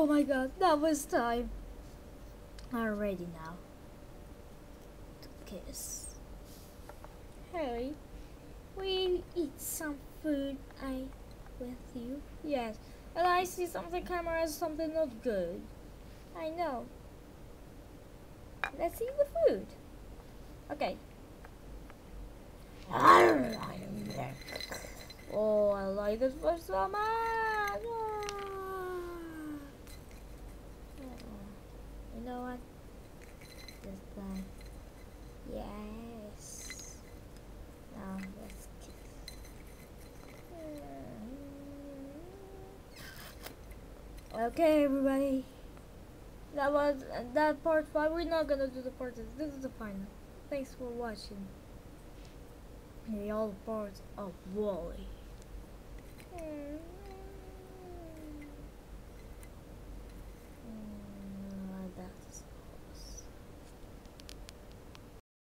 Oh my god, that was time. I'm ready now to kiss. Harry, we eat some food with you? Yes. And I see something camera as something not good. I know. Let's eat the food. Okay. Oh, I like this food so much. You know what? Just like, yes. Now let's kiss. Okay, everybody. That was that part 5. We're not gonna do the part 6. This is the final. Thanks for watching. The all parts of Wally.